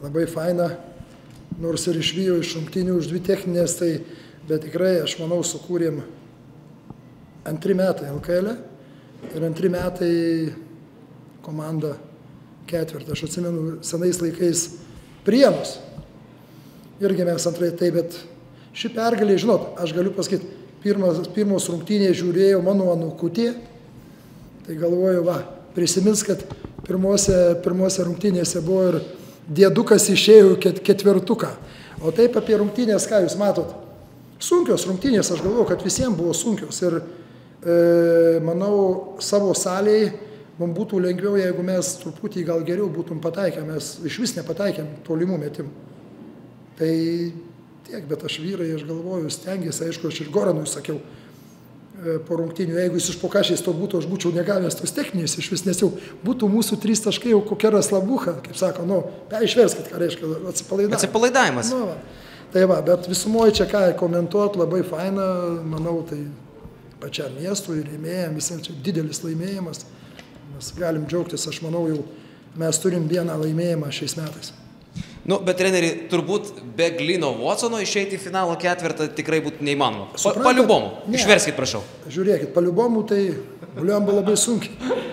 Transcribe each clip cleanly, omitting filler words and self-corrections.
labai faina, nors ir išvijo iš rungtynių už 2 techninės, tai, bet tikrai, aš manau, sukūrėm 2 metai LKL ir 2 metai komanda ketvirtą. Aš atsimenu senais laikais Prienus. Irgi mes antrai tai, bet ši pergalė, žinot, aš galiu pasakyti, pirmos rungtynės žiūrėjau mano anūkutė, tai galvoju, prisimins, kad pirmose rungtynėse buvo ir dėdukas išėjo ketvirtuką. O taip apie rungtynės, ką jūs matot, sunkios rungtynės, aš galvoju, kad visiems buvo sunkios ir manau, savo salėje mums būtų lengviau, jeigu mes truputį gal geriau būtum pataikę, mes iš vis nepataikėm tolimų metimų. Tai tiek, bet aš vyrai, aš galvoju, stengiasi, aišku, aš ir Goranui sakiau po rungtynių, jeigu jis iš pokašiais to būtų, aš būčiau negavęs tos techninės iš vis, nes jau būtų mūsų 3 taškai jau kokia raslabucha, kaip sako, išverskit, ką reiškia, atsipalaidavimas. Tai bet visumoje čia ką komentuot, labai faina, manau, tai pačiam miestui, rėmėjam, visiems čia didelis laimėjimas. Mes galim džiaugtis, aš manau, jau mes turim vieną laimėjimą šiais metais. Bet treneri, turbūt be Glino Watsono išeiti į finalo ketvirtą tikrai būtų neįmanoma. Paliubomų. Išverskit, prašau. Žiūrėkit, paliubomų tai bliamba labai sunkiai.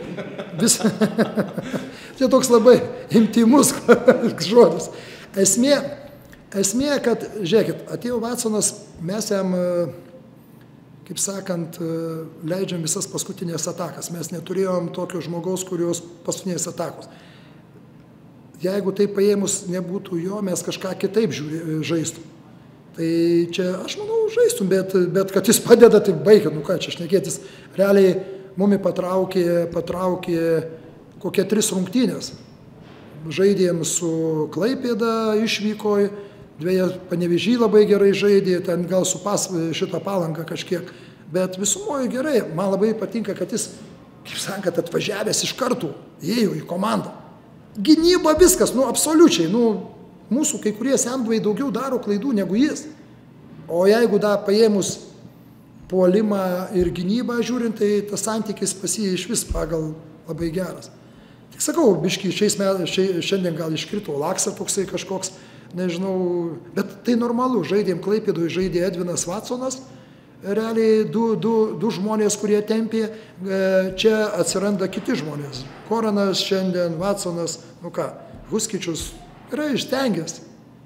Čia toks labai intimus žodis. Esmė, kad, žiūrėkit, atėjo Watsonas, mes jam, kaip sakant, leidžiam visas paskutinės atakas. Mes neturėjom tokio žmogaus, kurios paskutinės atakos. Jeigu tai paėmus nebūtų jo, mes kažką kitaip žaistum. Tai čia, aš manau, žaistum, bet kad jis padeda, tai baigė, ką čia šnekėtis. Realiai mumi patraukė kokie 3 rungtynės. Žaidėm su Klaipėda išvykoje, 2 Panevėžy labai gerai žaidė, ten gal su šitą Palangą kažkiek, bet visumoje gerai. Man labai patinka, kad jis, kaip sakant, atvažiavęs iš karto, ėjo į komandą. Gynyba viskas, absoliučiai, mūsų kai kurie senbuviai daugiau daro klaidų negu jis. O jeigu paėmus puolimą ir gynybą žiūrint, tai tas santykis pas jį iš vis pagal labai geras. Tik sakau, biški, šiandien gal iškrito Laksa toksai kažkoks, nežinau, bet tai normalu, žaidėm Klaipėdoje, žaidė Edvinas Watsonas, realiai du žmonės, kurie tempė, čia atsiranda kiti žmonės. Koranas šiandien, Watsonas, Huskičius yra išstengęs.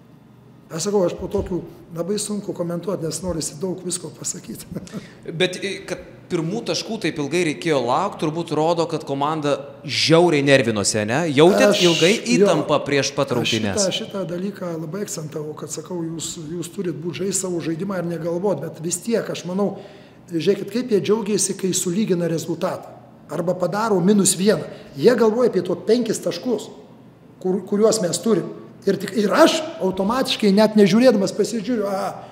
Aš sakau, aš po tokių labai sunku komentuoti, nes norisi daug visko pasakyti. Bet kad pirmų taškų taip ilgai reikėjo laukti, turbūt rodo, kad komanda žiauriai nervinosi, ne? Jautėt ilgai įtampą prieš pat rungtynes. Šitą dalyką labai akcentavau, kad sakau, jūs turit būti žaisti savo žaidimą ir negalvoti, bet vis tiek, aš manau, žiūrėkit, kaip jie džiaugiasi, kai sulygina rezultatą. Arba padaro -1. Jie galvoja apie to 5 taškus, kuriuos mes turim. Ir aš automatiškai net nežiūrėdamas pasižiūriu,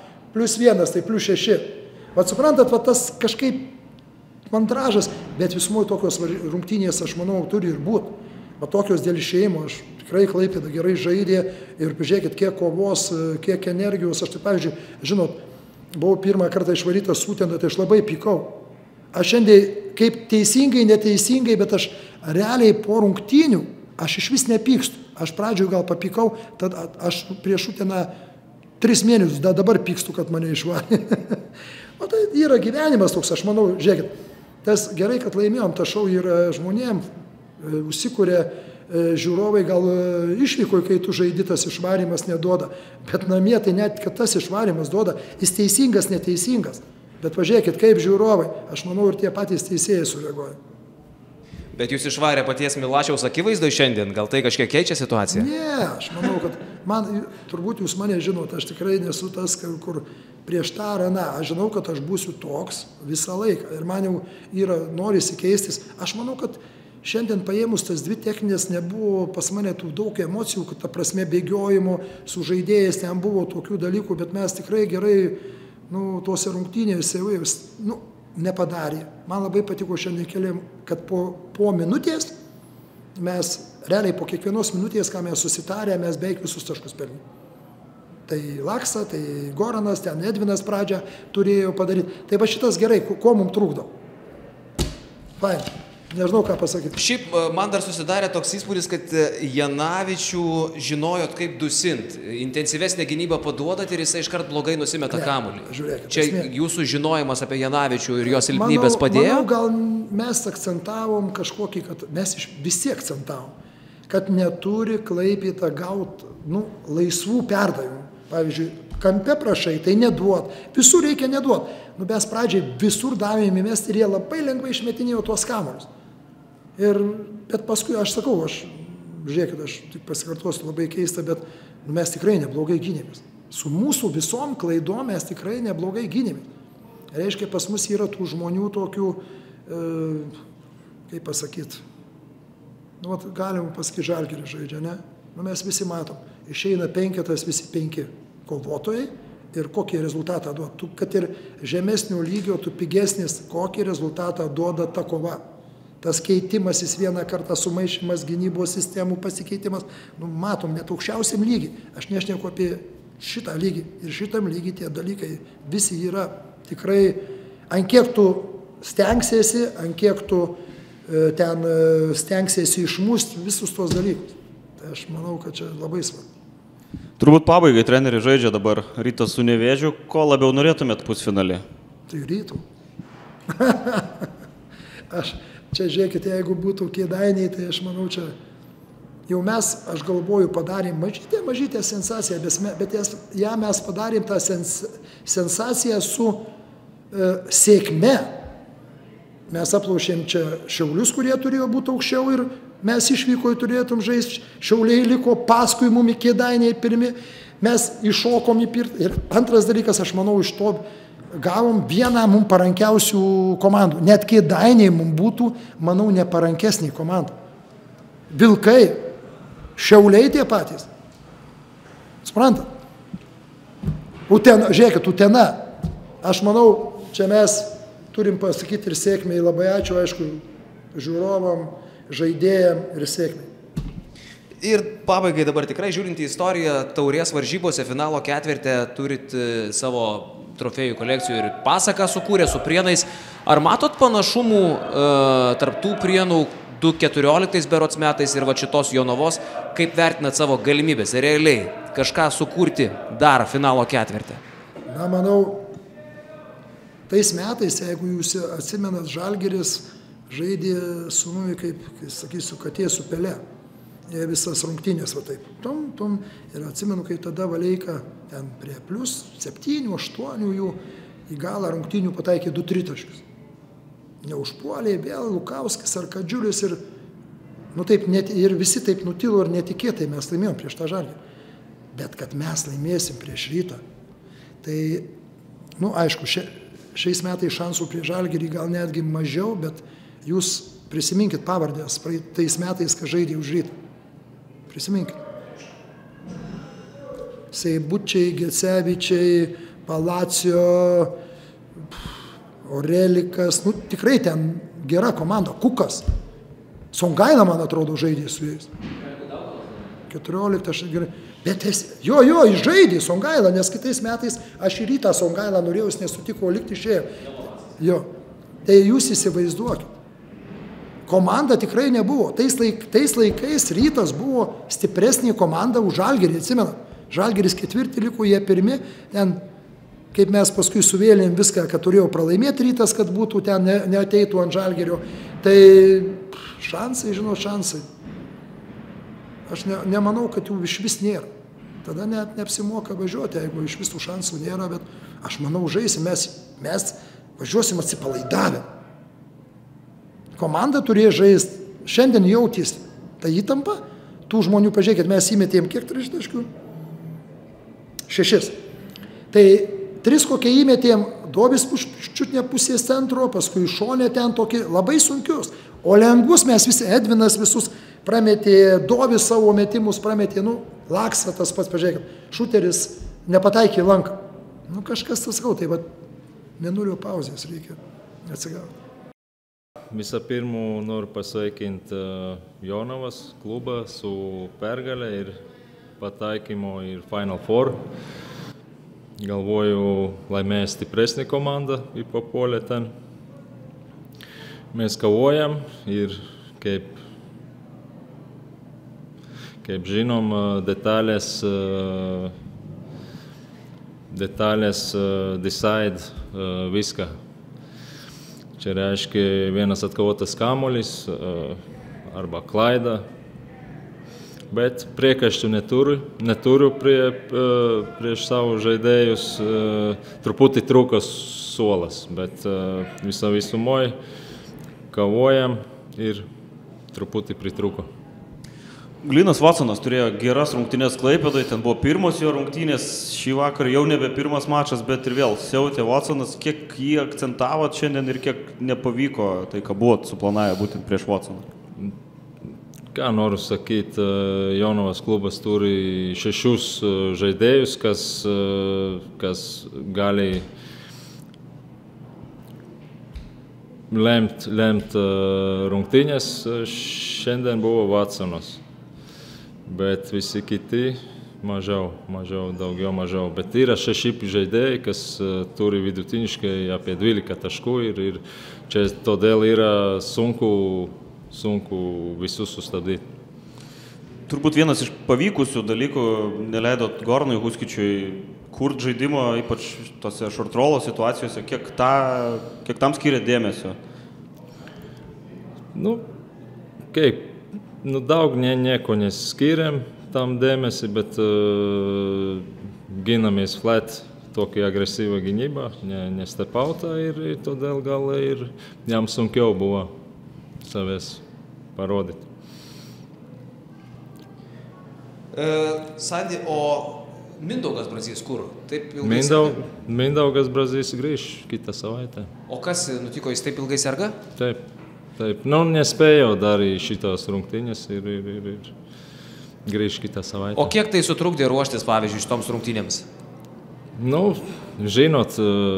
+1, tai +6. Vat suprantat, tas kažkaip mantražas, bet visumoje tokios rungtynės, aš manau, turi ir būti. Va tokios dėl išėjimo, aš tikrai Klaipėda gerai žaidė ir pažiūrėkit, kiek kovos, kiek energijos. Aš tai, pavyzdžiui, žinot, buvau pirmą kartą išvarytas Sūtendo, tai aš labai pykau. Aš šiandien kaip teisingai, neteisingai, bet aš realiai po rungtynių, aš iš vis nepykstu. Aš pradžioje gal papykau, tad aš prieš Uteną 3 mėnesius, dabar pykstu, kad mane išvarė. O tai yra gyvenimas toks, aš manau, žiūrėkit, tas gerai, kad laimėjom, ta šou yra žmonėm, užsikūrė žiūrovai, gal išvyko, kai tu žaidi, tas išvarimas neduoda, bet namie tai net, kad tas išvarimas duoda, jis teisingas, neteisingas. Bet pažiūrėkit, kaip žiūrovai, aš manau, ir tie patys teisėjai sureaguoja. Bet jūs išvarė paties Milašiaus akivaizdoje šiandien, gal tai kažkiek keičia situaciją? Ne, aš manau, kad turbūt jūs mane žinot, aš tikrai nesu tas, kur prieš tą ar aną, aš žinau, kad aš būsiu toks visą laiką ir man jau norisi keistis. Aš manau, kad šiandien paėmus tas 2 techninės nebuvo pas mane tų daug emocijų, kad ta prasme bėgiojimo su žaidėjais, ten buvo tokių dalykų, bet mes tikrai gerai, tose rungtynėse nepadarė. Man labai patiko šiandien keliam, kad po minutės mes, realiai po kiekvienos minutės, ką mes susitarė, mes beveik visus taškus pelnėm. Tai Laksa, tai Goranas, ten Edvinas pradžią turėjo padaryti. Tai va šitas gerai, ko mums trukdo. Fain. Nežinau, ką pasakyti. Šiaip man dar susidarė toks įspūdis, kad Janavičių žinojot kaip dusint. Intensyvesnė gynyba paduodat ir jisai iškart blogai nusimeta kamuolį. Žiūrėkit, čia jūsų žinojimas apie Janavičių ir jo silpnybės padėjo? Manau, gal mes akcentavom kažkokį, kad mes visi akcentavom, kad neturi Klaipėda gauti laisvų perdavimų. Pavyzdžiui, kampe prašai, tai neduot. Visur reikia neduot. Mes pradžiai visur davėme mesti ir jie labai lengvai išmetinėjo tuos kamuolius. Bet paskui aš sakau, žiūrėkit, aš tik pasikartosiu, labai keista, bet mes tikrai neblogai gynėmės. Su mūsų visom klaidom mes tikrai neblogai gynėmės. Reiškia, pas mus yra tų žmonių tokių, kaip pasakyti, galim pasakyti, Žalgiris žaidžia, ne? Mes visi matom, išeina 5, visi 5 kovotojai ir kokį rezultatą duoda. Kad ir žemesnio lygio, tu pigesnis, kokį rezultatą duoda ta kova. Tas keitimasis vieną kartą sumaišymas, gynybos sistemų pasikeitimas, matom, net aukščiausiam lygiai. Aš nešneku apie šitą lygį ir šitam lygį tie dalykai visi yra tikrai, ant kiek tu stengsiesi, ant kiek tu ten stengsiesi išmūsti visus tos dalykus. Tai aš manau, kad čia labai svarbu. Turbūt pabaigai treneriai žaidžia dabar Rytas su Nevėžiu. Ko labiau norėtumėt pusfinalį? Tai Rytų. Čia žiūrėkit, jeigu būtų Kėdainiai, tai aš manau, čia jau mes, aš galvoju, padarėm mažytę sensaciją, bet ją mes padarėm tą sensaciją su sėkme. Mes aplaušėm čia Šiaulius, kurie turėjo būti aukščiau ir mes išvykoje turėtum žaisti, Šiauliai liko paskui mumi Kėdainiai pirmi, mes iššokom į pirtį. Ir antras dalykas, aš manau, iš to gavom vieną mums parankiausių komandų. Net Kėdainiai mums būtų, manau, neparankesnė komanda. Vilkai, Šiauliai tie patys. Suprantat? Žiūrėkit, Utena. Aš manau, čia mes turim pasakyti ir sėkmei. Labai ačiū, aišku, žiūrovam, žaidėjam ir sėkmei. Ir pabaigai dabar tikrai žiūrint į istoriją, taurės varžybose finalo ketvirtė turit savo trofėjų kolekcijų ir pasaką sukūrė su Prienais. Ar matot panašumų tarp tų Prienų 2014 berods metais ir va šitos Jonavos, kaip vertinat savo galimybės realiai kažką sukurti dar finalo ketvirtį? Na, manau, tais metais, jeigu jūs atsimenat, Žalgiris žaidė su mumi, kaip sakysiu, katė su pele. Jie visas rungtynės va taip. Ir atsimenu, kai tada Valeika ten prie plus 7, 8 jų į galą rungtynių pataikė 2 tritaškius. Neužpuolė vėl Lukauskis ar Kadžiulis ir, ir visi taip nutilo ir netikėtai mes laimėjom prieš tą Žalgirį. Bet kad mes laimėsim prieš Rytą, tai, aišku, šiais metais šansų prieš Žalgirį gal netgi mažiau, bet jūs prisiminkit pavardės tais metais, kai žaidė už Rytą. Prisiminkit. Seibučiai, Gecevičiai, Palacio, Orelikas, tikrai ten gera komanda, Kukas. Songaila, man atrodo, žaidė su jais. 14, aš gerai. Bet jo, jis žaidė Songaila, nes kitais metais aš į Rytą Songailą norėjau, jis nesutiko likti išėjo. Jo. Tai jūs įsivaizduokit. Komanda tikrai nebuvo. Tais laikais Rytas buvo stipresnė komanda už Žalgirį, atsimenat. Žalgiris 4 liko, jie pirmi, ten, kaip mes paskui suvėlėm viską, kad turėjo pralaimėti Rytas, kad būtų ten neateitų ant Žalgirio. Tai šansai, šansai. Aš nemanau, kad jų iš vis nėra. Tada net neapsimoka važiuoti, jeigu iš visų šansų nėra, bet aš manau, žaisim, mes važiuosim atsipalaidavę. Komanda turėjo žaisti, šiandien jautys tą įtampą, tų žmonių, pažiūrėkit, mes įmetėm kiek tritaškių? 6. Tai 3 kokie įmetėm, Dobis čiutne pusės centro, paskui šonė ten tokie labai sunkius, o lengvus mes visi, Edvinas visus prametė, Dobis savo metimus prametė, Laksa tas pats, pažiūrėkit, Šuteris nepataikė lanką. Kažkas tas sakau, tai va, mėnulio pauzės reikia atsigauti. Visą pirma, noriu pasveikinti Jonavos klubą su pergalė ir pataikymo ir Final Four. Galvoju, laimėjo stipresnė komanda į papuolę ten. Mēs kavojam ir, kaip žinom, detaļas decide viską. Čia reiškia vienas atkovotas kamuolis arba klaida, bet priekaištų neturiu prieš savo žaidėjus. Truputį trūko suolas, bet visumoj kavojam ir truputį pritrūko. Glinas Vatsonas turėjo geras rungtynės Klaipėdoje, ten buvo pirmos jo rungtynės, šį vakarą jau nebe pirmas mačas, bet ir vėl siautė Vatsonas. Kiek jį akcentavot šiandien ir kiek nepavyko tai, ką buvot suplanavę būtent prieš Vatsoną? Ką noriu sakyti, Jonavos klubas turi 6 žaidėjus, kas gali lemt rungtynės. Šiandien buvo Vatsonas. Bet visi kiti mažiau, daugiau mažiau. Bet yra 6 žaidėjai, kas turi vidutiniškai apie 12 taškų ir čia todėl yra sunku visus sustabdyti. Turbūt vienas iš pavykusių dalykų neleidot Goranui Huskičiui kurt žaidimo, ypač tose šortrolo situacijose. Kiek tam skiria dėmesio? Daug nieko neskiriam tam dėmesį, bet ginamės flat tokia agresyva gynyba, nestepauta ir todėl gal ir jam sunkiau buvo savęs parodyti. Sandi, o Mindaugas Brazys kur? Taip ilgai Mindaugas Brazys grįž kitą savaitę. O kas nutiko, jis taip ilgai serga? Taip. Nespėjau dar į šitos rungtynės ir grįž kitą savaitę. O kiek tai sutrukdė ruoštis, pavyzdžiui, šitoms rungtynėms? Žinot,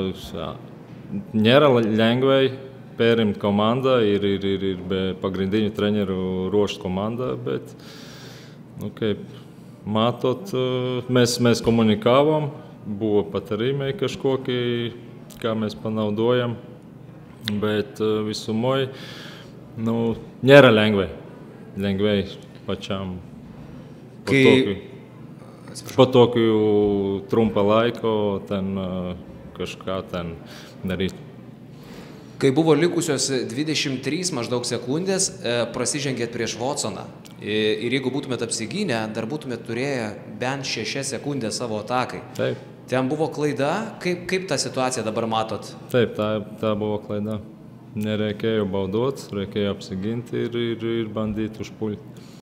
nėra lengvai perimt komandą ir be pagrindinių trenerių ruošt komandą, bet, kaip matot, mes komunikavom, buvo patarimai kažkokie, ką mes panaudojam, bet visumoj, nėra lengvai pačiam po tokiu trumpą laiko kažką daryti. Kai buvo likusios 23 maždaug sekundės, prasižengėt prieš Vatsoną. Ir jeigu būtumėt apsigynę, dar būtumėt turėję bent 6 sekundės savo atakai. Taip. Ten buvo klaida. Kaip tą situaciją dabar matot? Taip, ta buvo klaida. Nereikėjo baudot, reikėjo apsiginti ir bandyti užpulti.